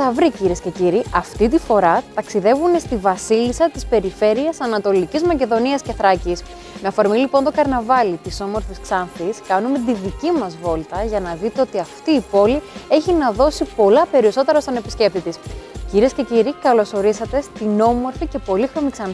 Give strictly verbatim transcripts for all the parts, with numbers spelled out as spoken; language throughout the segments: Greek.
θησαυροί, κυρίες και κύριοι, αυτή τη φορά ταξιδεύουν στη βασίλισσα της περιφέρειας Ανατολικής Μακεδονίας και Θράκης. Με αφορμή λοιπόν το καρναβάλι της όμορφης Ξάνθης, κάνουμε τη δική μας βόλτα για να δείτε ότι αυτή η πόλη έχει να δώσει πολλά περισσότερα στον επισκέπτη της. Κυρίες και κύριοι, καλώς ορίσατε στην όμορφη και πολύχρωμη Ξάνθη.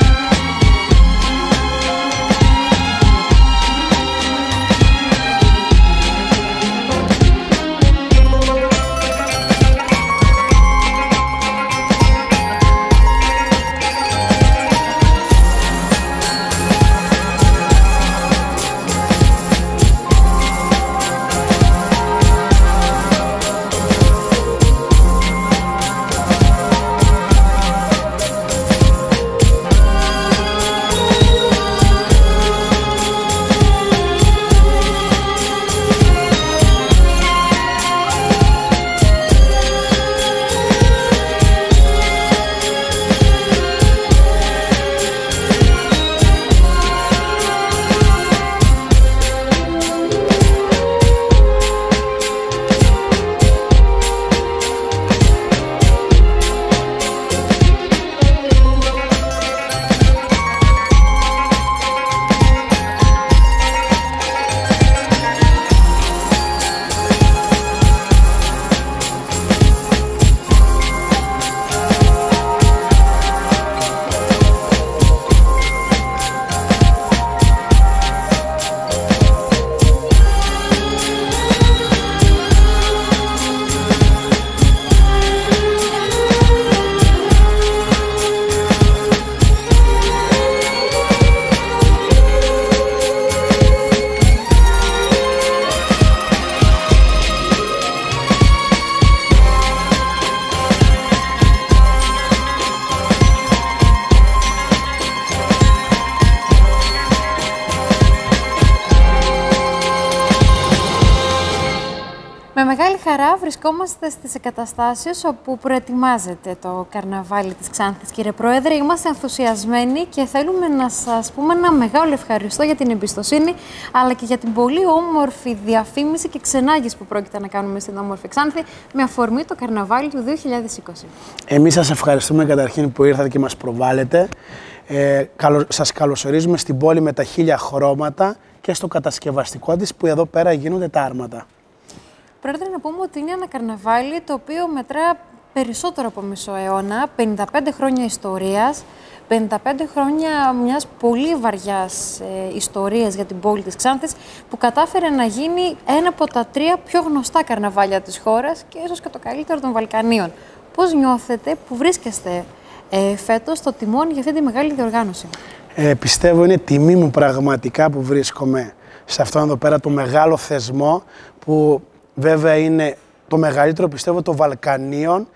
Με μεγάλη χαρά βρισκόμαστε στις εγκαταστάσεις όπου προετοιμάζεται το καρναβάλι της Ξάνθης. Κύριε Πρόεδρε, είμαστε ενθουσιασμένοι και θέλουμε να σας πούμε ένα μεγάλο ευχαριστώ για την εμπιστοσύνη, αλλά και για την πολύ όμορφη διαφήμιση και ξενάγηση που πρόκειται να κάνουμε στην όμορφη Ξάνθη με αφορμή το καρναβάλι του δύο χιλιάδες είκοσι. Εμείς σας ευχαριστούμε καταρχήν που ήρθατε και μας προβάλλετε. Ε, καλο, σας καλωσορίζουμε στην πόλη με τα χίλια χρώματα και στο κατασκευαστικό της που εδώ πέρα γίνονται τα άρματα. Πρόεδρε, να πούμε ότι είναι ένα καρναβάλι το οποίο μετρά περισσότερο από μισό αιώνα, πενήντα πέντε χρόνια ιστορίας, πενήντα πέντε χρόνια μιας πολύ βαριάς ε, ιστορίας για την πόλη της Ξάνθης, που κατάφερε να γίνει ένα από τα τρία πιο γνωστά καρναβάλια της χώρας και ίσως και το καλύτερο των Βαλκανίων. Πώς νιώθετε που βρίσκεστε ε, φέτος στο τιμόνι για αυτή τη μεγάλη διοργάνωση? Ε, πιστεύω είναι τιμή μου πραγματικά που βρίσκομαι σε αυτόν εδώ πέρα το μεγάλο θεσμό, που βέβαια είναι το μεγαλύτερο, πιστεύω, των Βαλκανίων,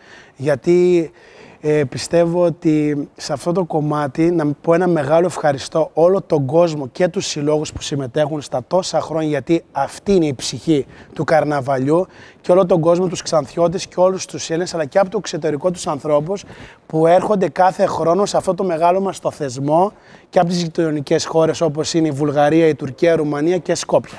γιατί ε, πιστεύω ότι σε αυτό το κομμάτι να πω ένα μεγάλο ευχαριστώ όλο τον κόσμο και τους συλλόγους που συμμετέχουν στα τόσα χρόνια, γιατί αυτή είναι η ψυχή του καρναβαλιού, και όλο τον κόσμο, τους Ξανθιώτες και όλους τους Έλληνες, αλλά και από το εξωτερικό τους ανθρώπους που έρχονται κάθε χρόνο σε αυτό το μεγάλο μας το θεσμό και από τις γειτονικές χώρες όπως είναι η Βουλγαρία, η Τουρκία, η Ρουμανία και η Σκόπια.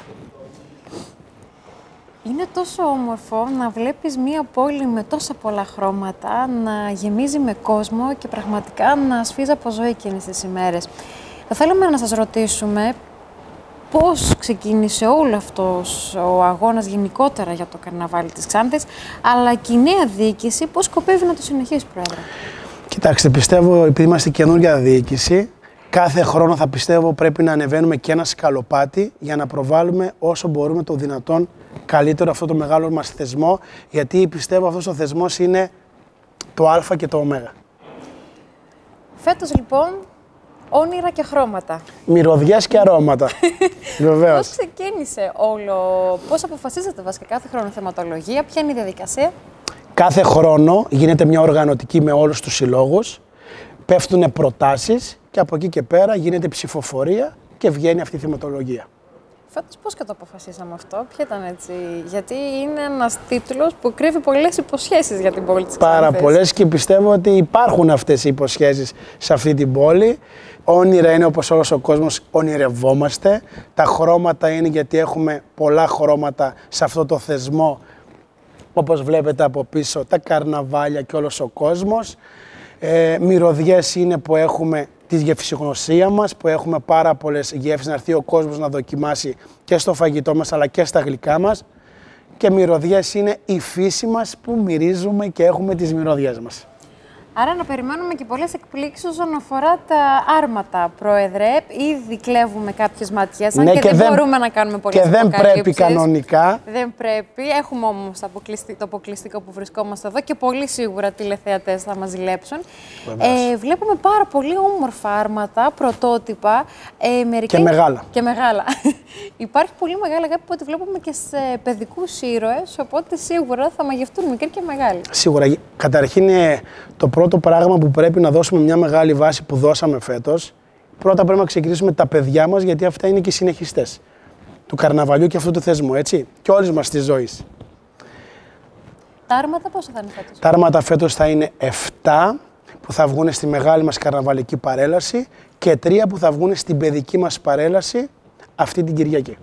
Είναι τόσο όμορφο να βλέπεις μία πόλη με τόσα πολλά χρώματα, να γεμίζει με κόσμο και πραγματικά να σφίζει από ζωή εκείνες τις ημέρες. Θα θέλαμε να σας ρωτήσουμε πώς ξεκίνησε όλο αυτός ο αγώνας γενικότερα για το καρναβάλι της Ξάνθης, αλλά και η νέα διοίκηση πώς σκοπεύει να το συνεχίσει, Πρόεδρε? Κοιτάξτε, πιστεύω, επειδή είμαστε καινούργια διοίκηση, κάθε χρόνο θα πιστεύω πρέπει να ανεβαίνουμε και ένα σκαλοπάτι για να προβάλλουμε όσο μπορούμε το δυνατόν καλύτερο αυτό το μεγάλο μας θεσμό, γιατί πιστεύω αυτός ο θεσμός είναι το Α και το Ω. Φέτος λοιπόν, όνειρα και χρώματα. Μυρωδιές και αρώματα. Βεβαίως. Πώς ξεκίνησε όλο, πώς αποφασίζετε βασικά κάθε χρόνο θεματολογία, ποια είναι η διαδικασία? Κάθε χρόνο γίνεται μια οργανωτική με όλους τους συλλόγους, πέφτουν προτάσεις και από εκεί και πέρα γίνεται ψηφοφορία και βγαίνει αυτή η θεματολογία. Φέτος πώς και το αποφασίσαμε αυτό, ποια ήταν έτσι? Γιατί είναι ένας τίτλος που κρύβει πολλές υποσχέσεις για την πόλη της Ξάνθης. Πάρα πολλές, και πιστεύω ότι υπάρχουν αυτές οι υποσχέσεις σε αυτή την πόλη. Όνειρα είναι όπως όλος ο κόσμος ονειρευόμαστε. Τα χρώματα είναι γιατί έχουμε πολλά χρώματα σε αυτό το θεσμό όπως βλέπετε από πίσω τα καρναβάλια και όλος ο κόσμος. Ε, μυρωδιές είναι που έχουμε τη γευσηγνωσία μας, που έχουμε πάρα πολλές γεύσεις να έρθει ο κόσμος να δοκιμάσει και στο φαγητό μας αλλά και στα γλυκά μας. Και μυρωδιές είναι η φύση μας που μυρίζουμε και έχουμε τις μυρωδιές μας. Άρα να περιμένουμε και πολλές εκπλήξεις όσον αφορά τα άρματα, Πρόεδρε. Ήδη κλέβουμε κάποιες ματιές, αν ναι, και, και δεν, δεν μπορούμε να κάνουμε πολλές και δεν πρέπει κανονικά. Δεν πρέπει. Έχουμε όμως το αποκλειστικό που βρισκόμαστε εδώ και πολύ σίγουρα τηλεθεατές θα μας ζηλέψουν. Ε, βλέπουμε πάρα πολύ όμορφα άρματα, πρωτότυπα. Ε, μερικά... Και μεγάλα. Και μεγάλα. Υπάρχει πολύ μεγάλη αγάπη που ό,τι βλέπουμε και σε παιδικούς ήρωες, οπότε σίγουρα θα μαγευτούν μικροί και μεγάλοι. Σίγουρα. Καταρχήν το πρώτο πράγμα που πρέπει να δώσουμε μια μεγάλη βάση που δώσαμε φέτος, πρώτα πρέπει να ξεκινήσουμε τα παιδιά μας, γιατί αυτά είναι και οι συνεχιστές του καρναβαλιού και αυτού του θεσμού, έτσι, και όλης μας της ζωής. Τα άρματα πόσο θα είναι φέτος? Τα άρματα φέτος θα είναι επτά που θα βγουν στη μεγάλη μας καρναβαλική παρέλαση και τρία που θα βγουν στην παιδική μας παρέλαση αυτή την Κυριακή.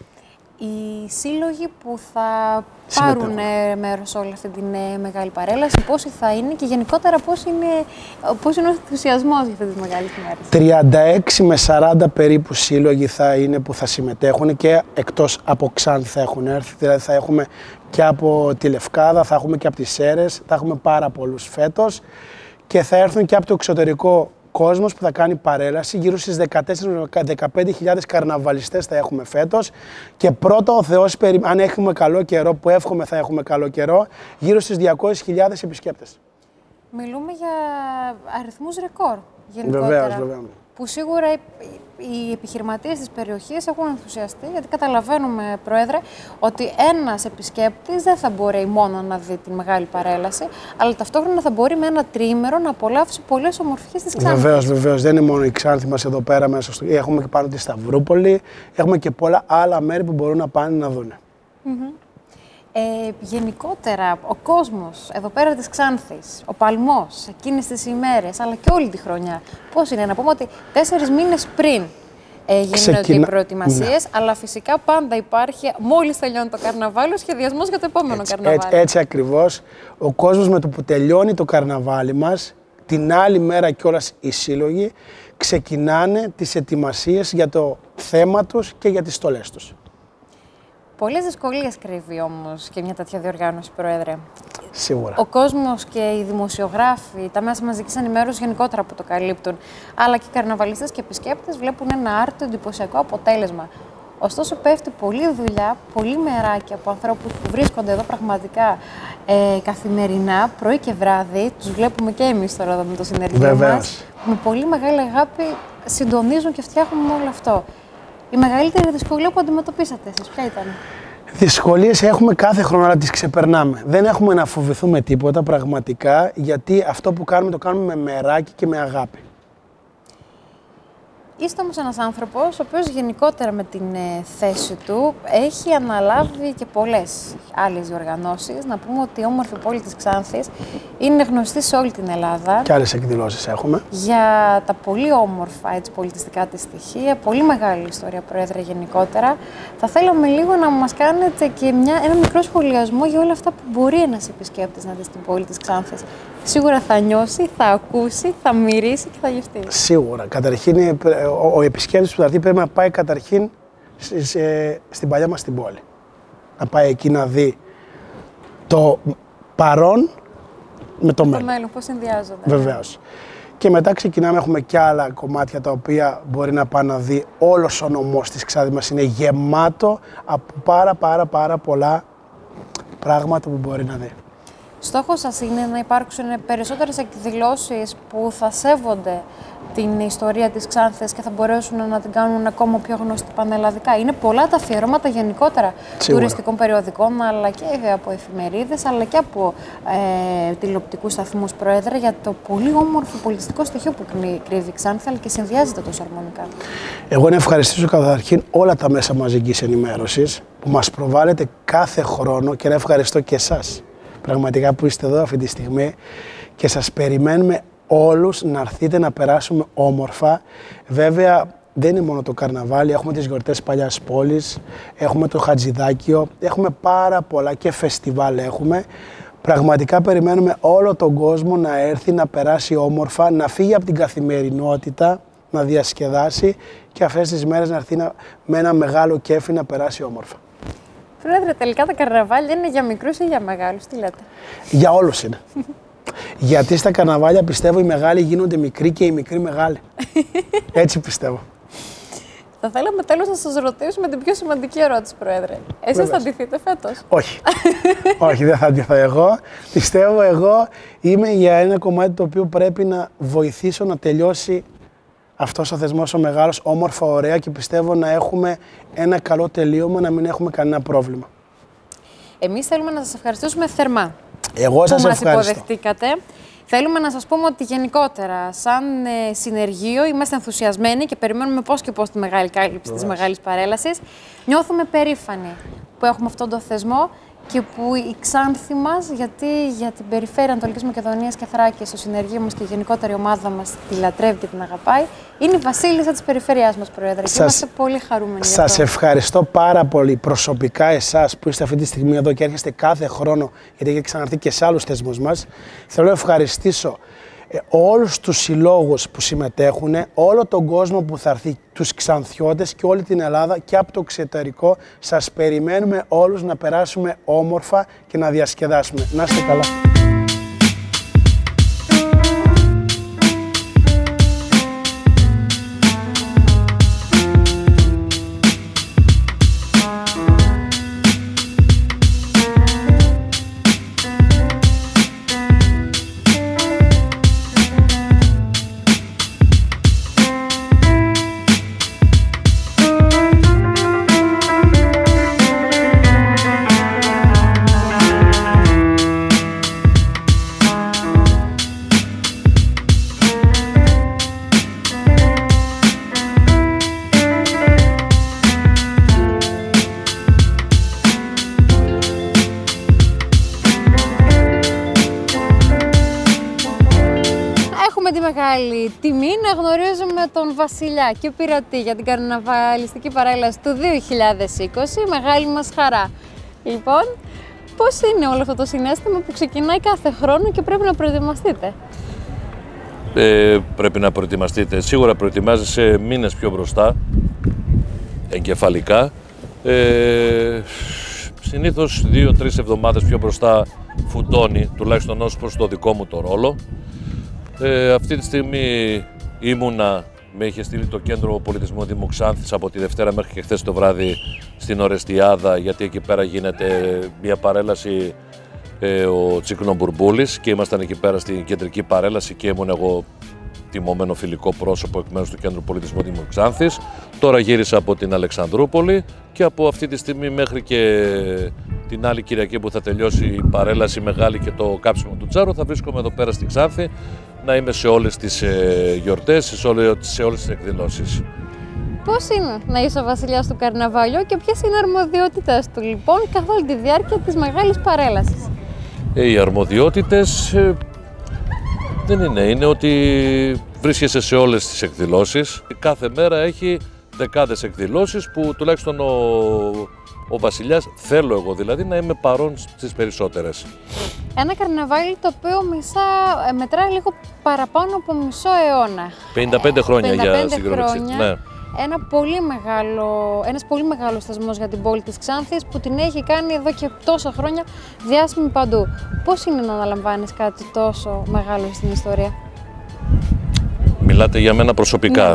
Οι σύλλογοι που θα πάρουν μέρος σε όλη αυτή τη μεγάλη παρέλαση, πόσοι θα είναι και γενικότερα πώς είναι, πώς είναι ο ενθουσιασμός για αυτές τις μεγάλες ημέρες? τριάντα έξι με σαράντα περίπου σύλλογοι θα είναι που θα συμμετέχουν και εκτός από Ξάνθη θα έχουν έρθει, δηλαδή θα έχουμε και από τη Λευκάδα, θα έχουμε και από τις Σέρρες, θα έχουμε πάρα πολλούς φέτος και θα έρθουν και από το εξωτερικό κόσμος που θα κάνει παρέλαση, γύρω στις δεκατέσσερις με δεκαπέντε χιλιάδες καρναβαλιστές θα έχουμε φέτος και πρώτα ο Θεός, αν έχουμε καλό καιρό, που εύχομαι θα έχουμε καλό καιρό, γύρω στις διακόσιες χιλιάδες επισκέπτες. Μιλούμε για αριθμούς ρεκόρ γενικότερα. Βεβαίως, βεβαίως. Που σίγουρα οι επιχειρηματίες της περιοχής έχουν ενθουσιαστεί, γιατί καταλαβαίνουμε, Πρόεδρε, ότι ένας επισκέπτης δεν θα μπορεί μόνο να δει τη μεγάλη παρέλαση, αλλά ταυτόχρονα θα μπορεί με ένα τριήμερο να απολαύσει πολλές ομορφιές της Ξάνθης. Βεβαίως, βεβαίως. Δεν είναι μόνο η Ξάνθη μας εδώ πέρα μέσα στο... Έχουμε και πάνω τη Σταυρούπολη, έχουμε και πολλά άλλα μέρη που μπορούν να πάνε να δουν. Mm-hmm. Ε, γενικότερα, ο κόσμος εδώ πέρα της Ξάνθης, ο παλμός, εκείνες τις ημέρες, αλλά και όλη τη χρονιά, πώς είναι? Να πούμε ότι τέσσερις μήνες πριν ε, γίνονται Ξεκινά... οι προετοιμασίες, ναι. Αλλά φυσικά πάντα υπάρχει, μόλις τελειώνει το καρναβάλι, ο σχεδιασμός για το επόμενο έτσι, καρναβάλι. Έτσι, έτσι ακριβώς. Ο κόσμος με το που τελειώνει το καρναβάλι μας, την άλλη μέρα κιόλας οι σύλλογοι ξεκινάνε τις ετοιμασίες για το θέμα τους και για τις στολές τους. Πολλές δυσκολίες κρύβει όμως και μια τέτοια διοργάνωση, Πρόεδρε. Σίγουρα. Ο κόσμος και οι δημοσιογράφοι, τα μέσα μαζικής ενημέρωσης γενικότερα που το καλύπτουν, αλλά και οι καρναβαλιστές και επισκέπτες βλέπουν ένα άρτιο εντυπωσιακό αποτέλεσμα. Ωστόσο, πέφτει πολλή δουλειά, πολλή μεράκια από ανθρώπους που βρίσκονται εδώ πραγματικά ε, καθημερινά, πρωί και βράδυ. Τους βλέπουμε και εμείς τώρα εδώ με το συνεργείο μας. Με πολύ μεγάλη αγάπη συντονίζουν και φτιάχνουν όλο αυτό. Η μεγαλύτερη δυσκολία που αντιμετωπίσατε εσείς, ποια ήταν? Δυσκολίες έχουμε κάθε χρόνο, αλλά τις ξεπερνάμε. Δεν έχουμε να φοβηθούμε τίποτα πραγματικά, γιατί αυτό που κάνουμε το κάνουμε με μεράκι και με αγάπη. Είστε όμως ένας άνθρωπος, ο οποίος γενικότερα με την ε, θέση του έχει αναλάβει και πολλές άλλες διοργανώσεις. Να πούμε ότι η όμορφη πόλη της Ξάνθης είναι γνωστή σε όλη την Ελλάδα. Και άλλες εκδηλώσεις έχουμε. Για τα πολύ όμορφα έτσι, πολιτιστικά της στοιχεία, πολύ μεγάλη ιστορία, Πρόεδρε, γενικότερα. Θα θέλαμε λίγο να μας κάνετε και μια, ένα μικρό σχολιασμό για όλα αυτά που μπορεί ένας επισκέπτης να δει στην πόλη της Ξάνθης. Σίγουρα θα νιώσει, θα ακούσει, θα μυρίσει και θα γευτεί. Σίγουρα. Καταρχήν, ο, ο επισκέπτης που θα έρθει πρέπει να πάει καταρχήν σε, σε, στην παλιά μας την πόλη. Να πάει εκεί να δει το παρόν με το, το μέλλον. Το μέλλον, πώς συνδυάζονται. Βεβαίως. Και μετά ξεκινάμε, έχουμε και άλλα κομμάτια τα οποία μπορεί να πάει να δει. Όλος ο νομός της Ξάνθης μας είναι γεμάτο από πάρα πάρα πάρα πολλά πράγματα που μπορεί να δει. Στόχος σας είναι να υπάρξουν περισσότερες εκδηλώσεις που θα σέβονται την ιστορία της Ξάνθης και θα μπορέσουν να την κάνουν ακόμα πιο γνωστή πανελλαδικά. Είναι πολλά τα αφιερώματα γενικότερα Σίγουρα. τουριστικών περιοδικών, αλλά και από εφημερίδες, αλλά και από ε, τηλεοπτικούς σταθμούς, Πρόεδρε, για το πολύ όμορφο πολιτιστικό στοιχείο που κρύβει η Ξάνθη, αλλά και συνδυάζεται τόσο αρμονικά. Εγώ να ευχαριστήσω καταρχήν όλα τα μέσα μαζικής ενημέρωσης που μας προβάλλετε κάθε χρόνο και να ευχαριστώ και εσάς. Πραγματικά που είστε εδώ αυτή τη στιγμή και σας περιμένουμε όλους να έρθετε να περάσουμε όμορφα. Βέβαια, δεν είναι μόνο το καρναβάλι, έχουμε τις γιορτές Παλιάς Πόλης, έχουμε το Χατζηδάκιο, έχουμε πάρα πολλά και φεστιβάλ έχουμε. Πραγματικά περιμένουμε όλο τον κόσμο να έρθει, να περάσει όμορφα, να φύγει από την καθημερινότητα, να διασκεδάσει και αυτές τις μέρες να έρθει να, με ένα μεγάλο κέφι να περάσει όμορφα. Πρόεδρε, τελικά τα καρναβάλια είναι για μικρούς ή για μεγάλους, τι λέτε? Για όλους είναι. Γιατί στα καρναβάλια πιστεύω οι μεγάλοι γίνονται μικροί και οι μικροί μεγάλοι. Έτσι πιστεύω. Θα θέλαμε τέλος να σας ρωτήσουμε την πιο σημαντική ερώτηση, Πρόεδρε. Εσείς Βέβαια. θα ντυθείτε φέτος? Όχι. Όχι, δεν θα ντυθώ εγώ. Πιστεύω εγώ είμαι για ένα κομμάτι το οποίο πρέπει να βοηθήσω να τελειώσει αυτός ο θεσμός ο μεγάλος, όμορφα, ωραία και πιστεύω να έχουμε ένα καλό τελείωμα, να μην έχουμε κανένα πρόβλημα. Εμείς θέλουμε να σας ευχαριστήσουμε θερμά. Εγώ σας που ευχαριστώ. μας υποδεχτήκατε. Θέλουμε να σας πούμε ότι γενικότερα, σαν ε, συνεργείο, είμαστε ενθουσιασμένοι και περιμένουμε πώς και πώς τη μεγάλη κάλυψη της μεγάλης παρέλασης. Νιώθουμε περήφανοι που έχουμε αυτόν τον θεσμό και που η Ξάνθη μας, γιατί για την περιφέρεια Ανατολικής Μακεδονίας και Θράκης, το συνεργείο μας και η γενικότερη ομάδα μας τη λατρεύει και την αγαπάει, είναι η βασίλισσα της περιφέρειάς μας, Πρόεδρε. Σας, και είμαστε πολύ χαρούμενοι. Σας ευχαριστώ πάρα πολύ προσωπικά εσάς που είστε αυτή τη στιγμή εδώ και έρχεστε κάθε χρόνο, γιατί έχετε ξαναρθεί και σε άλλους θεσμούς μας. Θέλω να ευχαριστήσω όλους τους συλλόγους που συμμετέχουν, όλο τον κόσμο που θα έρθει, τους Ξανθιώτες και όλη την Ελλάδα και από το εξωτερικό. Σας περιμένουμε όλους να περάσουμε όμορφα και να διασκεδάσουμε. Να είστε καλά. Τη μεγάλη τιμή να γνωρίζουμε τον Βασιλιά και Πειρατή για την καρναβαλιστική παρέλαση του δύο χιλιάδες είκοσι. Μεγάλη μας χαρά. Λοιπόν, πώς είναι όλο αυτό το συναίσθημα που ξεκινάει κάθε χρόνο και πρέπει να προετοιμαστείτε? Ε, πρέπει να προετοιμαστείτε. Σίγουρα προετοιμάζεσαι μήνες πιο μπροστά, εγκεφαλικά. Ε, συνήθως δύο-τρεις εβδομάδες πιο μπροστά φουντώνει, τουλάχιστον ως προς το δικό μου το ρόλο. Ε, αυτή τη στιγμή ήμουνα, με είχε στείλει το Κέντρο Πολιτισμού Δήμου Ξάνθης από τη Δευτέρα μέχρι και χθες το βράδυ στην Ορεστιάδα, γιατί εκεί πέρα γίνεται μια παρέλαση ε, ο Τσίκνο Μπουρμπούλης και ήμασταν εκεί πέρα στην κεντρική παρέλαση και ήμουν εγώ τιμωμένο φιλικό πρόσωπο εκ μέρους του Κέντρου Πολιτισμού Δήμου Ξάνθης. Τώρα γύρισα από την Αλεξανδρούπολη και από αυτή τη στιγμή μέχρι και την άλλη Κυριακή που θα τελειώσει η παρέλαση μεγάλη και το κάψιμο του Τσάρου θα βρίσκομαι εδώ πέρα στη Ξάνθη να είμαι σε όλες τις ε, γιορτές, σε όλες, σε όλες τις εκδηλώσεις. Πώς είναι να είσαι ο βασιλιάς του καρναβαλιού και ποιες είναι οι αρμοδιότητες του λοιπόν καθ' όλη τη διάρκεια της μεγάλης παρέλασης? Ε, οι αρμοδιότητες ε, δεν είναι, είναι ότι βρίσκεσαι σε όλες τις εκδηλώσεις. Κάθε μέρα έχει δεκάδες εκδηλώσεις που τουλάχιστον ο, ο βασιλιάς, θέλω εγώ δηλαδή, να είμαι παρόν στις περισσότερες. Ένα καρναβάλι το οποίο μισά, μετράει λίγο παραπάνω από μισό αιώνα. πενήντα πέντε χρόνια πενήντα πέντε για συγκρότηση. Ναι. Ένα πολύ μεγάλο, ένας πολύ μεγάλος θεσμός για την πόλη της Ξάνθης που την έχει κάνει εδώ και τόσα χρόνια διάσημη παντού. Πώς είναι να αναλαμβάνεις κάτι τόσο μεγάλο στην ιστορία? Μιλάτε για μένα προσωπικά.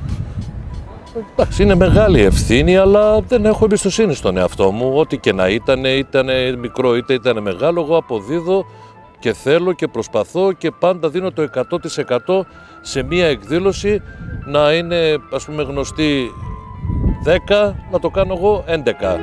Ναι. Είναι μεγάλη ευθύνη, αλλά δεν έχω εμπιστοσύνη στον εαυτό μου. Ό,τι και να ήταν, ήταν μικρό είτε ήταν μεγάλο, εγώ αποδίδω και θέλω και προσπαθώ και πάντα δίνω το εκατό τοις εκατό σε μία εκδήλωση να είναι, ας πούμε, γνωστή δέκα, να το κάνω εγώ έντεκα.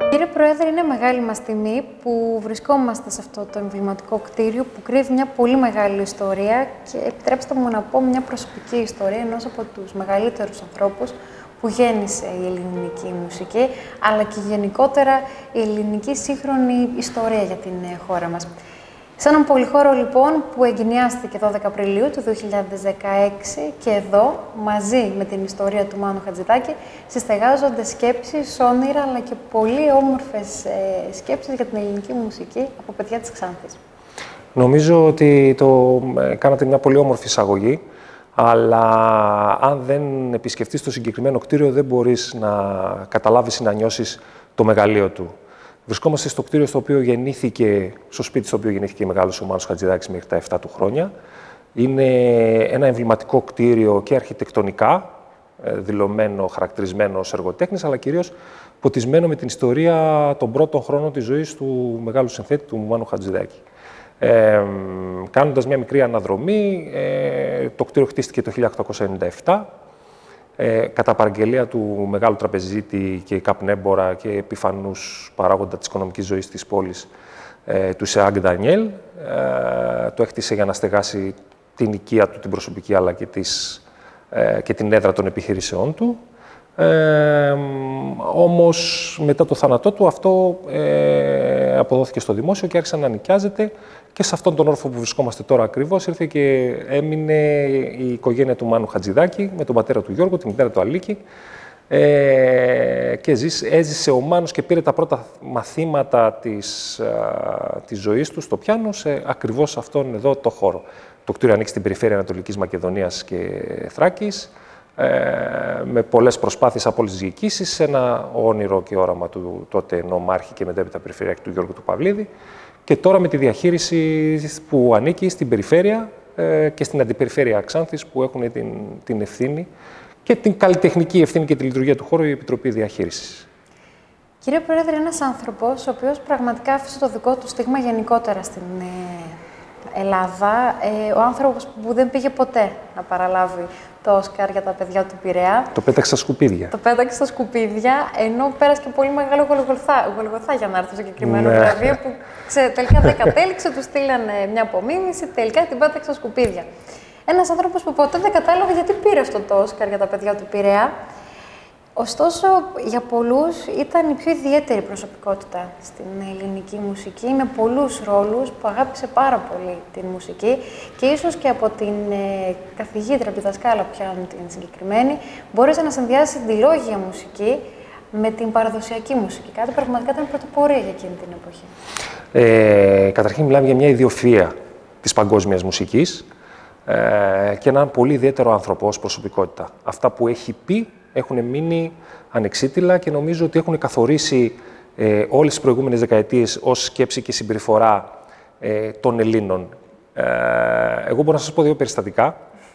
Κύριε Πρόεδρε, είναι μεγάλη μας τιμή που βρισκόμαστε σε αυτό το εμβληματικό κτίριο που κρύβει μια πολύ μεγάλη ιστορία και επιτρέψτε μου να πω μια προσωπική ιστορία ενός από τους μεγαλύτερους ανθρώπους που γέννησε η ελληνική μουσική, αλλά και γενικότερα η ελληνική σύγχρονη ιστορία για την χώρα μας. Σε έναν πολυχώρο λοιπόν που εγκαινιάστηκε δώδεκα Απριλίου του δύο χιλιάδες δεκαέξι και εδώ, μαζί με την ιστορία του Μάνου Χατζηδάκη, συστεγάζονται σκέψεις, όνειρα αλλά και πολύ όμορφες ε, σκέψεις για την ελληνική μουσική από παιδιά της Ξάνθης. Νομίζω ότι το ε, κάνατε μια πολύ όμορφη εισαγωγή, αλλά αν δεν επισκεφτείς το συγκεκριμένο κτίριο δεν μπορείς να καταλάβεις ή να νιώσεις το μεγαλείο του. Βρισκόμαστε στο κτίριο στο οποίο γεννήθηκε, στο σπίτι στο οποίο γεννήθηκε μεγάλος ο Μάνος Χατζηδάκης μέχρι τα επτά του χρόνια. Είναι ένα εμβληματικό κτίριο και αρχιτεκτονικά, δηλωμένο, χαρακτηρισμένο ως εργοτέχνης, αλλά κυρίως ποτισμένο με την ιστορία των πρώτων χρόνων της ζωής του μεγάλου συνθέτη, του Μάνου Χατζηδάκη. Ε, κάνοντας μια μικρή αναδρομή, ε, το κτίριο χτίστηκε το χίλια οκτακόσια ενενήντα επτά. Ε, κατά παραγγελία του μεγάλου τραπεζίτη και καπνέμπορα και επιφανούς παράγοντα της οικονομικής ζωής της πόλης, ε, του Σεάγκ Ντανιέλ. Ε, το έκτισε για να στεγάσει την οικία του, την προσωπική, αλλά και, της, ε, και την έδρα των επιχειρήσεών του. Ε, όμως, μετά το θάνατό του, αυτό ε, αποδόθηκε στο δημόσιο και άρχισε να νοικιάζεται και σε αυτόν τον όροφο που βρισκόμαστε τώρα ακριβώς ήρθε και έμεινε η οικογένεια του Μάνου Χατζηδάκη με τον πατέρα του Γιώργο, τη μητέρα του Αλίκη ε, και ζήσε, έζησε ο Μάνος και πήρε τα πρώτα μαθήματα της, α, της ζωής του στο πιάνο σε ακριβώς αυτόν εδώ το χώρο. Το κτίριο ανήκει στην περιφέρεια Ανατολικής Μακεδονίας και Θράκης, με πολλές προσπάθειες από όλες τις διοικήσεις, ένα όνειρο και όραμα του τότε νομάρχη και μετέπειτα περιφερειάρχη του Γιώργου του Παυλίδη και τώρα με τη διαχείριση που ανήκει στην περιφέρεια και στην αντιπεριφέρεια Ξάνθης που έχουν την, την ευθύνη και την καλλιτεχνική ευθύνη και τη λειτουργία του χώρου η Επιτροπή Διαχείρισης. Κύριε Πρόεδρε, ένας άνθρωπος ο οποίος πραγματικά άφησε το δικό του στίγμα γενικότερα στην Ελλάδα, ε, ο άνθρωπος που δεν πήγε ποτέ να παραλάβει το Όσκαρ για τα παιδιά του Πειραιά. Το πέταξε στα σκουπίδια. Το πέταξε στα σκουπίδια, ενώ πέρασε και πολύ μεγάλο γολγοθά, γολγοθά για να έρθει στο συγκεκριμένο βραβείο, που ξε, τελικά δεν κατέληξε, του στείλανε μια απομίμηση, τελικά την πέταξε στα σκουπίδια. Ένας άνθρωπος που ποτέ δεν κατάλαβε γιατί πήρε αυτό το Όσκαρ για τα παιδιά του Πειραιά. Ωστόσο, για πολλούς ήταν η πιο ιδιαίτερη προσωπικότητα στην ελληνική μουσική, με πολλούς ρόλους, που αγάπησε πάρα πολύ την μουσική και ίσως και από την ε, καθηγήτρια, από τη δασκάλα πια την συγκεκριμένη, μπόρεσε να συνδυάσει τη λόγια μουσική με την παραδοσιακή μουσική. Κάτι πραγματικά ήταν πρωτοπορία για εκείνη την εποχή. Ε, καταρχήν μιλάμε για μια ιδιοφυΐα της παγκόσμιας μουσικής ε, και έναν πολύ ιδιαίτερο άνθρωπο ως προσωπικότητα. Αυτά που έχει πει έχουν μείνει ανεξίτηλα και νομίζω ότι έχουν καθορίσει ε, όλες τις προηγούμενες δεκαετίες ως σκέψη και συμπεριφορά ε, των Ελλήνων. Ε, εγώ μπορώ να σας πω δύο περιστατικά.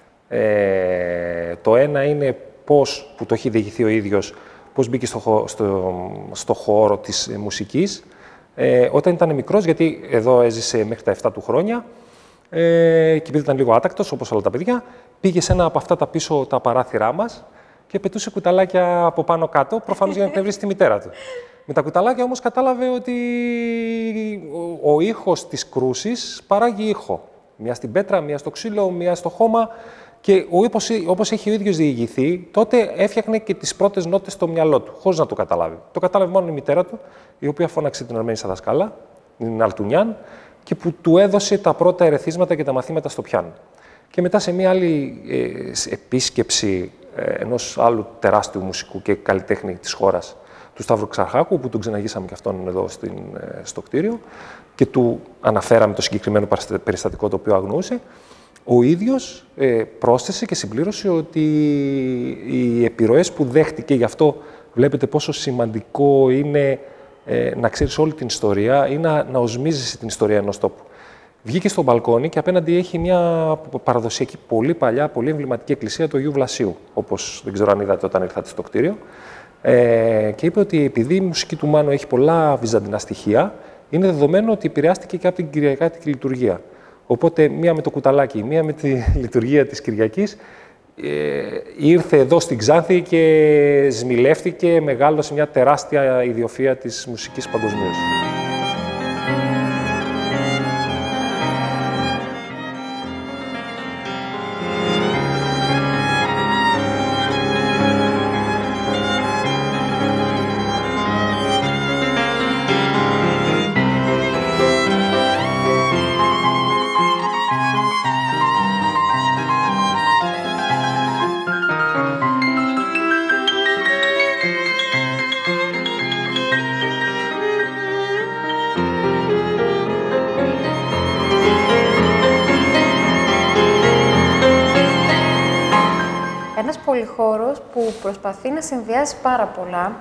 Ε, το ένα είναι πώς, που το έχει διηγηθεί ο ίδιος, πώς μπήκε στο, στο, στο χώρο της ε, μουσικής. Ε, όταν ήταν μικρός, γιατί εδώ έζησε μέχρι τα επτά του χρόνια, ε, και επειδή ήταν λίγο άτακτος, όπως όλα τα παιδιά, πήγε σε ένα από αυτά τα πίσω τα παράθυρά μας και πετούσε κουταλάκια από πάνω κάτω, προφανώς για να εκνευρίσει τη μητέρα του. Με τα κουταλάκια όμως κατάλαβε ότι ο, ο ήχος της κρούσης παράγει ήχο. Μία στην πέτρα, μία στο ξύλο, μία στο χώμα. Και όπως, όπως έχει ο ίδιος διηγηθεί, τότε έφτιαχνε και τις πρώτες νότες στο μυαλό του, χωρίς να το καταλάβει. Το κατάλαβε μόνο η μητέρα του, η οποία φώναξε την Αρμένη στα δασκάλα, την Αλτουνιάν, και που του έδωσε τα πρώτα ερεθίσματα και τα μαθήματα στο πιάνο. Και μετά σε μία άλλη ε, επίσκεψη ενός άλλου τεράστιου μουσικού και καλλιτέχνη της χώρας, του Σταύρου Ξαρχάκου, που τον ξεναγήσαμε και αυτόν εδώ στην, στο κτίριο και του αναφέραμε το συγκεκριμένο περιστατικό το οποίο αγνοούσε, ο ίδιος ε, πρόσθεσε και συμπλήρωσε ότι οι επιρροές που δέχτηκε, γι' αυτό βλέπετε πόσο σημαντικό είναι ε, να ξέρεις όλη την ιστορία ή να, να οσμίζεσαι την ιστορία ενός τόπου. Βγήκε στο μπαλκόνι και απέναντι έχει μια παραδοσιακή, πολύ παλιά, πολύ εμβληματική εκκλησία του Αγίου Βλασίου, όπως δεν ξέρω αν είδατε όταν ήρθατε στο κτίριο. Ε, και είπε ότι επειδή η μουσική του Μάνου έχει πολλά βυζαντινά στοιχεία, είναι δεδομένο ότι επηρεάστηκε και από την κυριακάτικη λειτουργία. Οπότε, μία με το κουταλάκι, μία με τη λειτουργία της Κυριακής, ε, ήρθε εδώ στην Ξάνθη και σμιλεύτηκε, μεγάλωσε μια τεράστια ιδιοφυΐα της μουσικής παγκοσμίως. Ένας πολυχώρος που προσπαθεί να συνδυάσει πάρα πολλά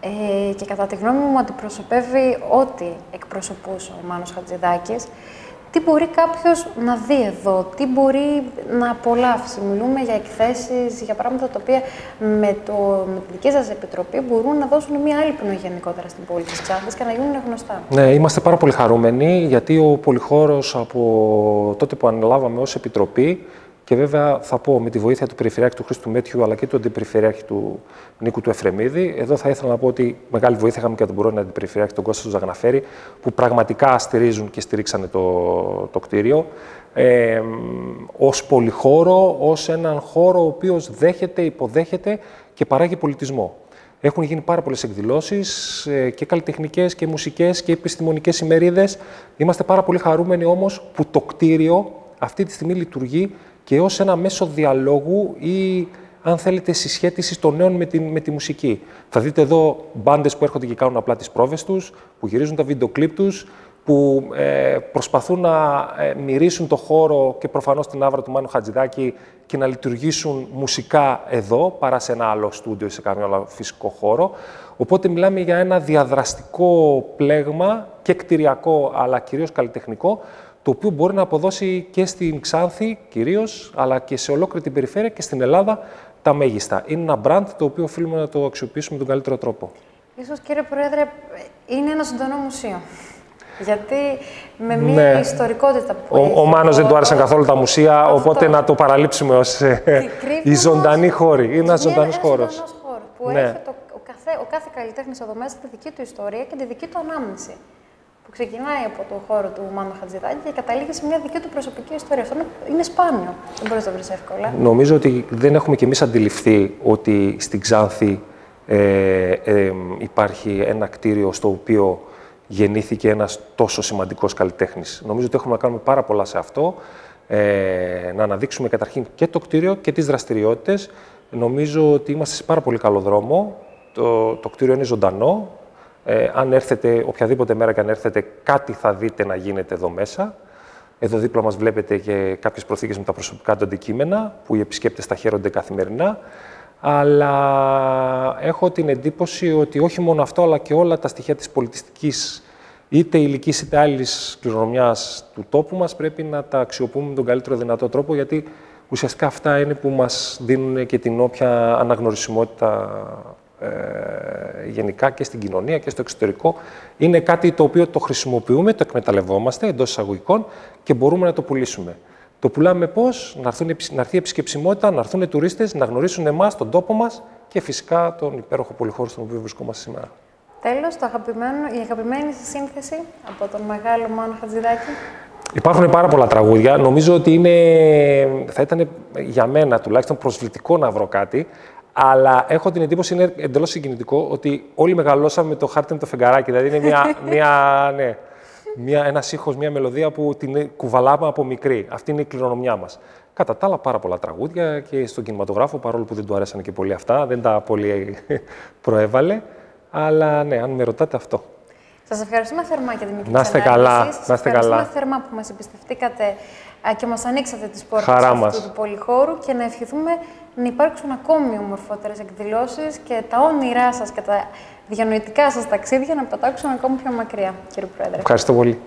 ε, και κατά τη γνώμη μου αντιπροσωπεύει ό,τι εκπροσωπούσε ο Μάνος Χατζηδάκης. Τι μπορεί κάποιος να δει εδώ, τι μπορεί να απολαύσει. Μιλούμε για εκθέσεις, για πράγματα τα οποία με, το, με τη δική σας επιτροπή μπορούν να δώσουν μια άλλη πνοή γενικότερα στην πόλη της Ξάνθης και να γίνουν γνωστά. Ναι, είμαστε πάρα πολύ χαρούμενοι, γιατί ο πολυχώρος από τότε που αναλάβαμε ως επιτροπή, και βέβαια θα πω με τη βοήθεια του Περιφερειάρχη του Χρήστου Μέτιου αλλά και του Αντιπεριφερειάρχη του Νίκου του Εφρεμίδη. Εδώ θα ήθελα να πω ότι μεγάλη βοήθεια είχαμε και από τον πρώην Αντιπεριφερειάρχη, τον Κώστα του Ζαγναφέρη, που πραγματικά στηρίζουν και στηρίξανε το, το κτίριο. Ε, ως πολυχώρο, ως έναν χώρο ο οποίος δέχεται, υποδέχεται και παράγει πολιτισμό. Έχουν γίνει πάρα πολλές εκδηλώσεις και καλλιτεχνικές και μουσικές και επιστημονικές ημερίδες. Είμαστε πάρα πολύ χαρούμενοι όμως που το κτίριο αυτή τη στιγμή λειτουργεί και ως ένα μέσο διαλόγου ή, αν θέλετε, συσχέτισης των νέων με τη, με τη μουσική. Θα δείτε εδώ μπάντες που έρχονται και κάνουν απλά τις πρόβες τους, που γυρίζουν τα βίντεο κλιπ τους, που ε, προσπαθούν να ε, μυρίσουν το χώρο και προφανώς την άβρα του Μάνου Χατζηδάκη και να λειτουργήσουν μουσικά εδώ, παρά σε ένα άλλο στούντιο ή σε κάποιο άλλο φυσικό χώρο. Οπότε μιλάμε για ένα διαδραστικό πλέγμα και κτηριακό, αλλά κυρίως καλλιτεχνικό, το οποίο μπορεί να αποδώσει και στην Ξάνθη κυρίως, αλλά και σε ολόκληρη την περιφέρεια και στην Ελλάδα τα μέγιστα. Είναι ένα brand το οποίο οφείλουμε να το αξιοποιήσουμε με τον καλύτερο τρόπο. Ίσως, κύριε Πρόεδρε, είναι ένα ζωντανό μουσείο. Γιατί με μια ναι. ιστορικότητα που Ο, έχει... ο Μάνος δεν του άρεσαν καθόλου τα μουσεία, αυτό. Οπότε να το παραλείψουμε ως η ζωντανή χώρη. Είναι ένας ζωντανός χώρος. Ένα ζωντανός χώρος που ναι. έχει το, ο, καθέ, ο κάθε καλλιτέχνης εδώ μέσα τη δική του ιστορία και τη δική του ανάμνηση. Που ξεκινάει από το χώρο του Μάνου Χατζηδάκη και καταλήγει σε μια δική του προσωπική ιστορία. Αυτό είναι σπάνιο. Δεν μπορείς να το βρεις εύκολα. Νομίζω ότι δεν έχουμε κι εμείς αντιληφθεί ότι στην Ξάνθη ε, ε, υπάρχει ένα κτίριο στο οποίο γεννήθηκε ένας τόσο σημαντικός καλλιτέχνης. Νομίζω ότι έχουμε να κάνουμε πάρα πολλά σε αυτό. Ε, να αναδείξουμε καταρχήν και το κτίριο και τις δραστηριότητες. Νομίζω ότι είμαστε σε πάρα πολύ καλό δρόμο. Το, το κτίριο είναι ζωντανό. Ε, αν έρθετε, οποιαδήποτε μέρα και αν έρθετε, κάτι θα δείτε να γίνεται εδώ μέσα. Εδώ δίπλα μας βλέπετε και κάποιες προθήκες με τα προσωπικά του αντικείμενα, που οι επισκέπτες τα χαίρονται καθημερινά. Αλλά έχω την εντύπωση ότι όχι μόνο αυτό, αλλά και όλα τα στοιχεία της πολιτιστικής, είτε υλικής είτε άλλης κληρονομιάς του τόπου μας, πρέπει να τα αξιοποιούμε με τον καλύτερο δυνατό τρόπο, γιατί ουσιαστικά αυτά είναι που μας δίνουν και την όποια αναγνωρισιμότητα Ε, γενικά και στην κοινωνία και στο εξωτερικό. Είναι κάτι το οποίο το χρησιμοποιούμε, το εκμεταλλευόμαστε εντός εισαγωγικών και μπορούμε να το πουλήσουμε. Το πουλάμε πώς? Να, έρθουν, να έρθει η επισκεψιμότητα, να έρθουν τουρίστες, να γνωρίσουν εμάς, τον τόπο μας και φυσικά τον υπέροχο πολυχώρο στον οποίο βρισκόμαστε σήμερα. Τέλος, το αγαπημένο, η αγαπημένη σας σύνθεση από τον μεγάλο Μάνο Χατζηδάκη. Υπάρχουν πάρα πολλά τραγούδια. Νομίζω ότι είναι, θα ήταν για μένα τουλάχιστον προσβλητικό να βρω κάτι. Αλλά έχω την εντύπωση, είναι εντελώς συγκινητικό, ότι όλοι μεγαλώσαμε με το χάρτη με το φεγγαράκι. Δηλαδή είναι μια, μια, ναι, μια, ένας ήχος, μια μελωδία που την κουβαλάμε από μικρή. Αυτή είναι η κληρονομιά μας. Κατά τα άλλα, πάρα πολλά τραγούδια και στον κινηματογράφο, παρόλο που δεν του αρέσαν και πολύ αυτά, δεν τα πολύ προέβαλε. Αλλά ναι, αν με ρωτάτε, αυτό. Σας ευχαριστούμε θερμά για την μικρή να είστε καλά. Σας να είστε ευχαριστούμε καλά. θερμά που μας εμπιστευτήκατε και μας ανοίξατε τις πόρτες αυτού του πολυχώρου και να ευχηθούμε να υπάρξουν ακόμη ομορφότερες εκδηλώσεις και τα όνειρά σας και τα διανοητικά σας ταξίδια να πετάξουν ακόμη πιο μακριά, κύριε Πρόεδρε. Ευχαριστώ πολύ.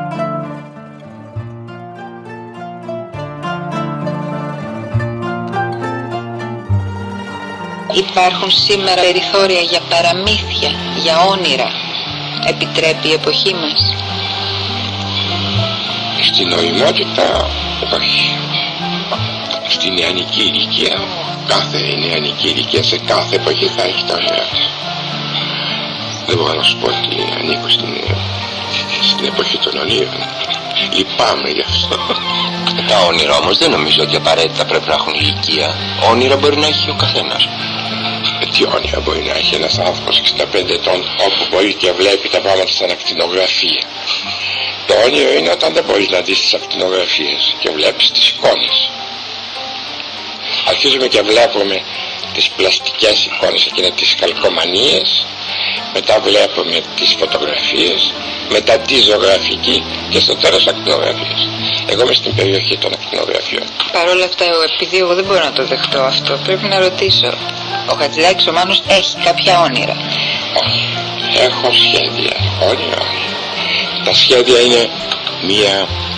Υπάρχουν σήμερα περιθώρια για παραμύθια, για όνειρα. Επιτρέπει η εποχή μας? Στην νοημότητα, όχι. στη νεανική ηλικία, κάθε νεανική ηλικία σε κάθε εποχή θα έχει τα όνειρά της. Δεν μπορώ να σου πω ότι ανήκω στην, στην εποχή των ονείρων. Λυπάμαι γι' αυτό. Τα όνειρα όμως δεν νομίζω ότι απαραίτητα πρέπει να έχουν ηλικία. Όνειρα μπορεί να έχει ο καθένας. Ε, τι όνειρα μπορεί να έχει ένας άνθρωπος εξήντα πέντε ετών, όπου μπορεί και βλέπει τα πράγματα σαν ακτινογραφία. Το όνειρο είναι όταν δεν μπορείς να δεις τις ακτινογραφίες και βλέπεις τις εικόνες. Αρχίζουμε και βλέπουμε τις πλαστικές εικόνες, εκείνες τις καλκομανίες, μετά βλέπουμε τις φωτογραφίες, μετά τη ζωγραφική και στο τέλος ακτινογραφίες. Εγώ είμαι στην περιοχή των ακτινογραφιών. Παρ' όλα αυτά, επειδή εγώ δεν μπορώ να το δεχτώ αυτό, πρέπει να ρωτήσω. Ο Χατζηδάκης ο Μάνος έχει κάποια όνειρα? Όχι, έχω σχέδια, όνειρα. Τα σχέδια είναι μία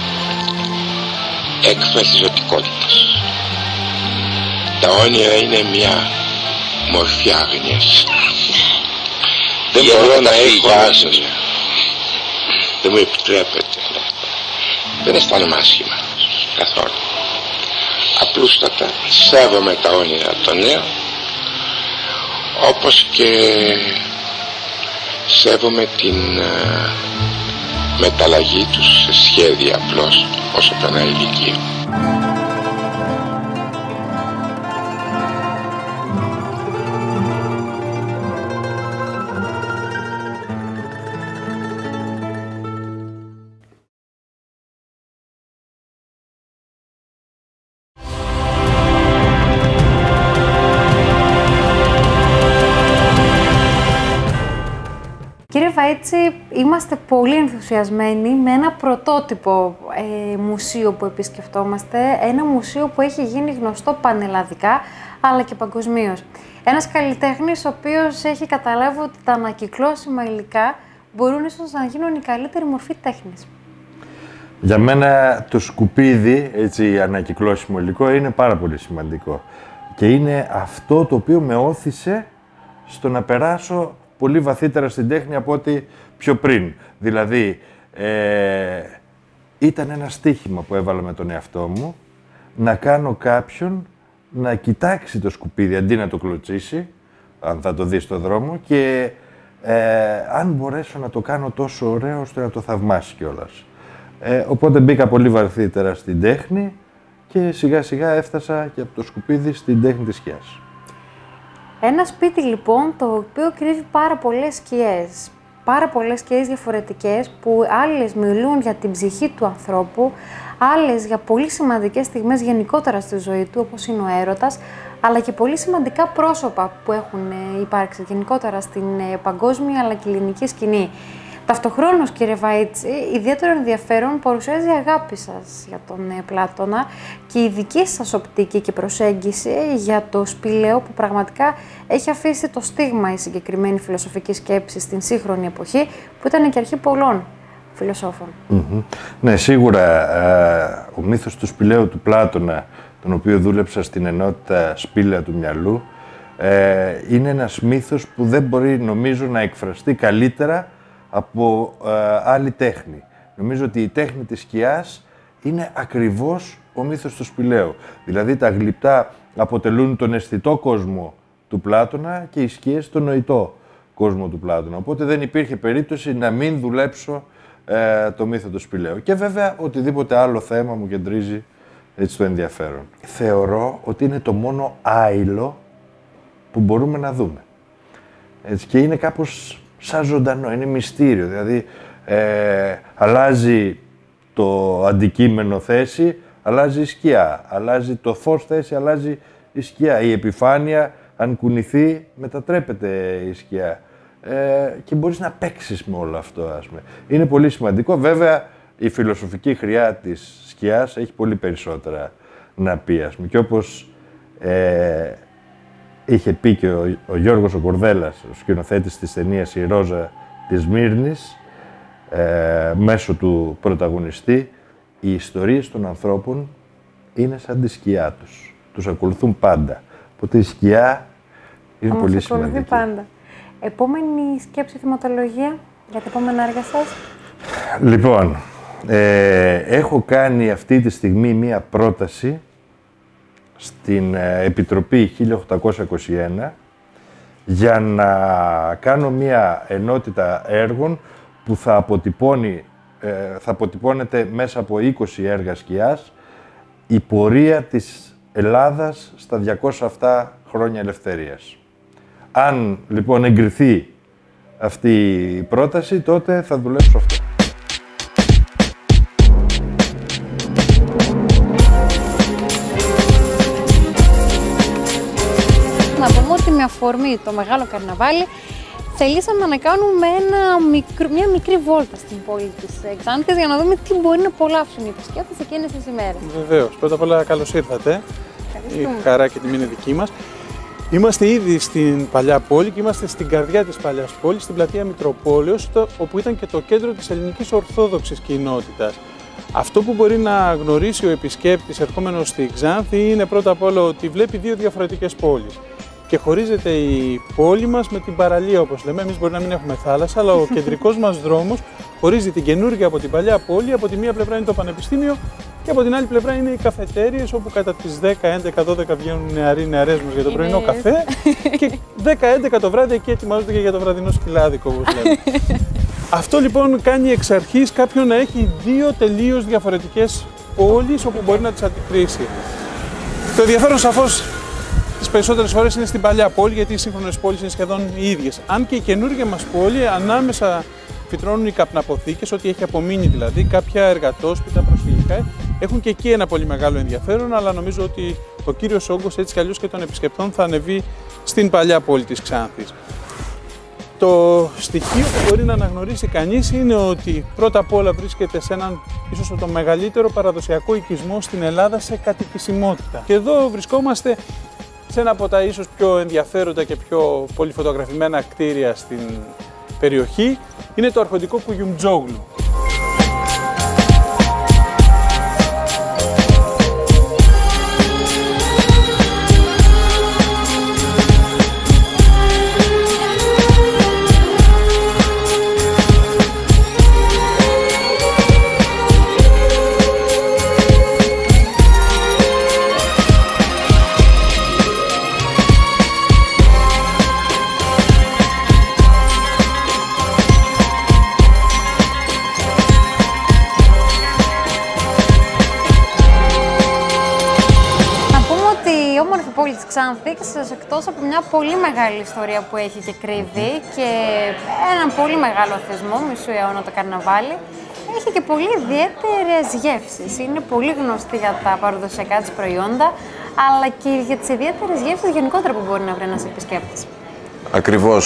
έκφραση ζωτικότητας. Τα όνειρα είναι μία μορφή άγνοιας. Δεν μπορώ να έχω άσχημα. Δεν μου επιτρέπεται. Δεν αισθάνομαι άσχημα καθόλου. Απλούστατα σέβομαι τα όνειρα των νέων, όπως και σέβομαι την uh, μεταλλαγή τους σε σχέδια απλώς όσο περνάει η ηλικία. Κύριε Βαΐτση, είμαστε πολύ ενθουσιασμένοι με ένα πρωτότυπο ε, μουσείο που επισκεφτόμαστε, ένα μουσείο που έχει γίνει γνωστό πανελλαδικά αλλά και παγκοσμίως. Ένας καλλιτέχνης ο οποίος έχει καταλάβει ότι τα ανακυκλώσιμα υλικά μπορούν ίσως να γίνουν η καλύτερη μορφή τέχνης. Για μένα το σκουπίδι, έτσι, ανακυκλώσιμο υλικό, είναι πάρα πολύ σημαντικό. Και είναι αυτό το οποίο με όθησε στο να περάσω πολύ βαθύτερα στην τέχνη από ό,τι πιο πριν. Δηλαδή, ε, ήταν ένα στοίχημα που έβαλα με τον εαυτό μου, να κάνω κάποιον να κοιτάξει το σκουπίδι αντί να το κλωτσίσει, αν θα το δει στο δρόμο, και ε, αν μπορέσω να το κάνω τόσο ωραίο ώστε να το θαυμάσει κιόλας. Ε, οπότε μπήκα πολύ βαθύτερα στην τέχνη και σιγά σιγά έφτασα και από το σκουπίδι στην τέχνη της σκιάς. Ένα σπίτι λοιπόν το οποίο κρύβει πάρα πολλές σκιές, πάρα πολλές σκιές διαφορετικές που άλλες μιλούν για την ψυχή του ανθρώπου, άλλες για πολύ σημαντικές στιγμές γενικότερα στη ζωή του, όπως είναι ο έρωτας, αλλά και πολύ σημαντικά πρόσωπα που έχουν υπάρξει γενικότερα στην παγκόσμια αλλά και ελληνική σκηνή. Ταυτοχρόνως, κύριε Βαΐτση, ιδιαίτερο ενδιαφέρον παρουσιάζει η αγάπη σας για τον Πλάτωνα και η δική σας οπτική και προσέγγιση για το σπήλαιο που πραγματικά έχει αφήσει το στίγμα η συγκεκριμένη φιλοσοφική σκέψη στην σύγχρονη εποχή που ήταν και αρχή πολλών φιλοσόφων. Mm-hmm. Ναι, σίγουρα α, ο μύθος του σπηλαίου του Πλάτωνα, τον οποίο δούλεψα στην ενότητα σπήλαια του μυαλού, ε, είναι ένας μύθος που δεν μπορεί, νομίζω, να εκφραστεί καλύτερα από ε, άλλη τέχνη. Νομίζω ότι η τέχνη της σκιάς είναι ακριβώς ο μύθος του σπηλαίου. Δηλαδή τα γλυπτά αποτελούν τον αισθητό κόσμο του Πλάτωνα και οι σκιές τον νοητό κόσμο του Πλάτωνα. Οπότε δεν υπήρχε περίπτωση να μην δουλέψω ε, το μύθο του σπηλαίου. Και βέβαια οτιδήποτε άλλο θέμα μου κεντρίζει έτσι το ενδιαφέρον. Θεωρώ ότι είναι το μόνο άειλο που μπορούμε να δούμε. Έτσι, και είναι κάπως σαν ζωντανό, είναι μυστήριο, δηλαδή ε, αλλάζει το αντικείμενο θέση, αλλάζει η σκιά, αλλάζει το φως θέση, αλλάζει η σκιά, η επιφάνεια αν κουνηθεί μετατρέπεται η σκιά ε, και μπορείς να παίξεις με όλο αυτό, ας πούμε. Είναι πολύ σημαντικό, βέβαια η φιλοσοφική χρειά της σκιάς έχει πολύ περισσότερα να πει, ας πούμε, και όπως ε, είχε πει και ο, ο Γιώργος ο Κορδέλας, ο σκηνοθέτης της ταινίας «Η Ρόζα της Σμύρνης», ε, μέσω του πρωταγωνιστή, οι ιστορίες των ανθρώπων είναι σαν τη σκιά τους. Τους ακολουθούν πάντα. Οπότε η σκιά είναι Όμως πολύ σημαντική. Πάντα. Επόμενη σκέψη, θεματολογία για τα επόμενα έργα σας. Λοιπόν, ε, έχω κάνει αυτή τη στιγμή μία πρόταση στην Επιτροπή χίλια οκτακόσια είκοσι ένα για να κάνω μια ενότητα έργων που θα, αποτυπώνει, θα αποτυπώνεται μέσα από είκοσι έργα σκιάς η πορεία της Ελλάδας στα διακόσια επτά χρόνια ελευθερίας. Αν λοιπόν εγκριθεί αυτή η πρόταση, τότε θα δουλέψω αυτό. Να πούμε ότι με αφορμή το Μεγάλο Καρναβάλι θελήσαμε να κάνουμε ένα μικρό, μια μικρή βόλτα στην πόλη της Ξάνθης για να δούμε τι μπορεί να απολαύσουν οι επισκέπτες εκείνες τις ημέρες. Βεβαίως. Πρώτα απ' όλα καλώς ήρθατε. Η χαρά και τιμή είναι δική μας. Είμαστε ήδη στην παλιά πόλη και είμαστε στην καρδιά της παλιάς πόλης, στην πλατεία Μητροπόλεως, όπου ήταν και το κέντρο της ελληνικής ορθόδοξης κοινότητας. Αυτό που μπορεί να γνωρίσει ο επισκέπτης ερχόμενος στη Ξάνθη είναι πρώτα απ' όλα ότι βλέπει δύο διαφορετικές πόλεις. Και χωρίζεται η πόλη μας με την παραλία, όπως λέμε. Εμείς μπορεί να μην έχουμε θάλασσα, αλλά ο κεντρικός μας δρόμος χωρίζει την καινούργια από την παλιά πόλη. Από τη μία πλευρά είναι το Πανεπιστήμιο και από την άλλη πλευρά είναι οι καφετέριες, όπου κατά τις δέκα, έντεκα, δώδεκα βγαίνουν νεαροί νεαρές μας για το πρωινό καφέ και δέκα, έντεκα το βράδυ εκεί ετοιμάζονται και για το βραδινό σκυλάδικο, όπως λέμε. Αυτό λοιπόν κάνει εξ αρχής κάποιον να έχει δύο τελείως διαφορετικές πόλεις όπου μπορεί να τις αντικρίσει. Το ενδιαφέρον σαφώς τις περισσότερες φορές είναι στην παλιά πόλη, γιατί οι σύγχρονες πόλεις είναι σχεδόν οι ίδιες. Αν και η καινούργια μας πόλη, ανάμεσα φυτρώνουν οι καπναποθήκες, ό,τι έχει απομείνει δηλαδή, κάποια εργατόσπιτα, προσφυγικά. Έχουν και εκεί ένα πολύ μεγάλο ενδιαφέρον, αλλά νομίζω ότι ο κύριος όγκος έτσι κι αλλιώς και των επισκεπτών θα ανεβεί στην παλιά πόλη της Ξάνθης. Το στοιχείο που μπορεί να αναγνωρίσει κανείς είναι ότι πρώτα απ' όλα βρίσκεται σε έναν ίσως το μεγαλύτερο παραδοσιακό οικισμό στην Ελλάδα σε κατοικησιμότητα. Και εδώ βρισκόμαστε σε ένα από τα ίσως πιο ενδιαφέροντα και πιο πολυφωτογραφημένα κτίρια στην περιοχή. Είναι το αρχοντικό Κουγιουμτζόγλου. Πόλη της Ξάνθης, εκτός από μια πολύ μεγάλη ιστορία που έχει και κρύβει και έναν πολύ μεγάλο θεσμό, μισού αιώνα το καρναβάλι, έχει και πολύ ιδιαίτερες γεύσεις. Είναι πολύ γνωστή για τα παραδοσιακά της προϊόντα, αλλά και για τις ιδιαίτερες γεύσεις γενικότερα που μπορεί να βρει ένας επισκέπτης. Ακριβώς.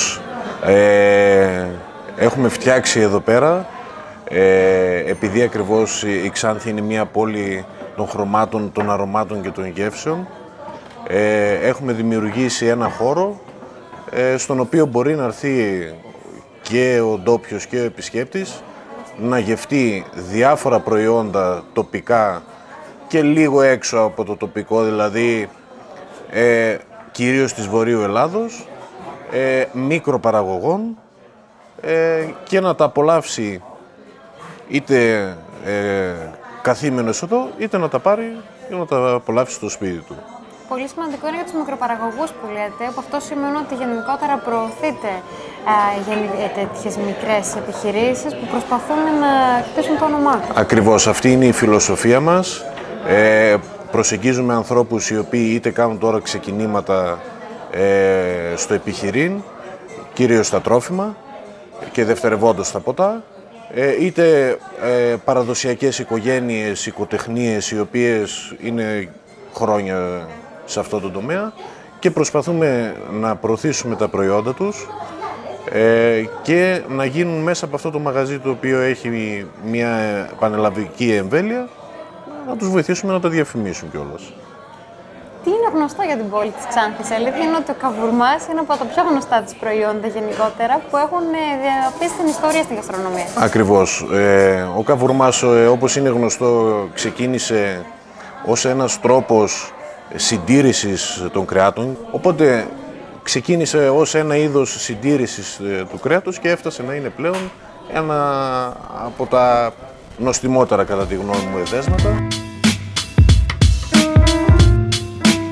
Ε, έχουμε φτιάξει εδώ πέρα, ε, επειδή ακριβώς η Ξάνθη είναι μια πόλη των χρωμάτων, των αρωμάτων και των γεύσεων, Ε, έχουμε δημιουργήσει ένα χώρο ε, στον οποίο μπορεί να έρθει και ο ντόπιος και ο επισκέπτης να γευτεί διάφορα προϊόντα τοπικά και λίγο έξω από το τοπικό, δηλαδή ε, κυρίως της Βορείου Ελλάδος, ε, μικροπαραγωγών ε, και να τα απολαύσει είτε ε, καθήμενος εδώ, είτε να τα πάρει και να τα απολαύσει στο σπίτι του. Πολύ σημαντικό είναι για τους μικροπαραγωγούς που λέτε, που αυτό σημαίνει ότι γενικότερα προωθείτε ε, τέτοιες μικρές επιχειρήσεις που προσπαθούν να χτίσουν το όνομά τους. Ακριβώς, αυτή είναι η φιλοσοφία μας. Ε, προσεγγίζουμε ανθρώπους οι οποίοι είτε κάνουν τώρα ξεκινήματα ε, στο επιχειρήν, κυρίως στα τρόφιμα και δευτερευόντως στα ποτά, ε, είτε ε, παραδοσιακές οικογένειες, οικοτεχνίες οι οποίες είναι χρόνια σε αυτό το τομέα και προσπαθούμε να προωθήσουμε τα προϊόντα τους ε, και να γίνουν μέσα από αυτό το μαγαζί το οποίο έχει μια πανελλαδική εμβέλεια, να τους βοηθήσουμε να τα διαφημίσουν κιόλας. Τι είναι γνωστό για την πόλη της Ξάνθης? Αλήθεια είναι ότι ο καβουρμάς είναι από τα πιο γνωστά της προϊόντα γενικότερα που έχουν αφήσει την ιστορία στην γαστρονομία. Ακριβώς. Ε, ο καβουρμάς, ε, όπως είναι γνωστό, ξεκίνησε ως ένας τρόπος συντήρησης των κρεάτων, οπότε ξεκίνησε ως ένα είδος συντήρησης του κρέατος και έφτασε να είναι πλέον ένα από τα νοστιμότερα κατά τη γνώμη μου εδέσματα.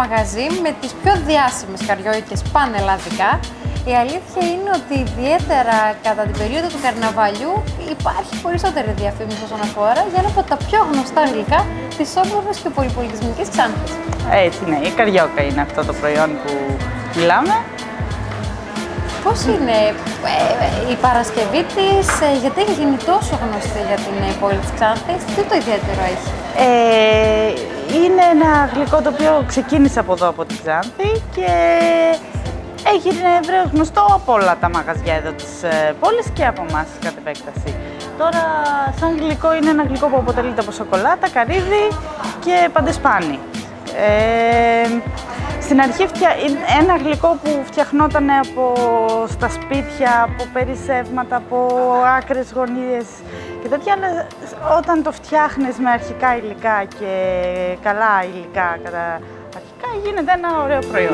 μαγαζί με τις πιο διάσημες καριόλικες πανελλαδικά. Η αλήθεια είναι ότι ιδιαίτερα κατά την περίοδο του καρναβαλιού υπάρχει περισσότερη διαφήμιση όσον αφορά για ένα από τα πιο γνωστά γλυκά της όμορφης και πολυπολιτισμικής Ξάνθης. Έτσι, ναι, η καριόκα είναι αυτό το προϊόν που μιλάμε. Πώς είναι ε, η Παρασκευή της, ε, γιατί έχει γίνει τόσο γνωστή για την ε, πόλη της Ξάνθης, τι το ιδιαίτερο έχει? Ε, είναι ένα γλυκό το οποίο ξεκίνησε από εδώ, από την Ξάνθη και έγινε ευρέως γνωστό από όλα τα μαγαζιά εδώ της ε, πόλης και από εμάς κατ' επέκταση. Τώρα, σαν γλυκό, είναι ένα γλυκό που αποτελείται από σοκολάτα, καρύδι και παντεσπάνι. Ε, Στην αρχή ένα γλυκό που φτιαχνόταν από στα σπίτια, από περισσεύματα, από άκρες γωνίες και τέτοια, αλλά όταν το φτιάχνεις με αρχικά υλικά και καλά υλικά κατά αρχικά, γίνεται ένα ωραίο προϊόν.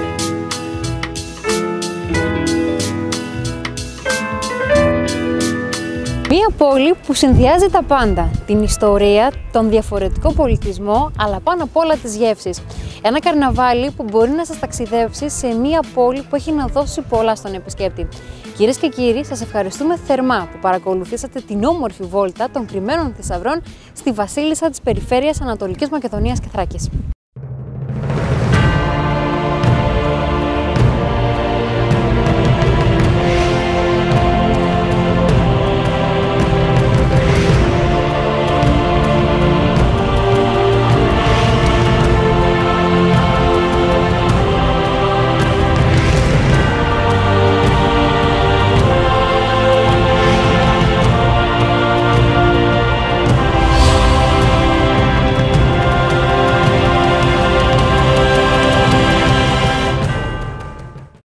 Μία πόλη που συνδυάζει τα πάντα, την ιστορία, τον διαφορετικό πολιτισμό, αλλά πάνω απ' όλα τις γεύσεις. Ένα καρναβάλι που μπορεί να σας ταξιδέψει σε μία πόλη που έχει να δώσει πολλά στον επισκέπτη. Κυρίες και κύριοι, σας ευχαριστούμε θερμά που παρακολουθήσατε την όμορφη βόλτα των κρυμμένων θησαυρών στη βασίλισσα της περιφέρειας Ανατολικής Μακεδονίας και Θράκης.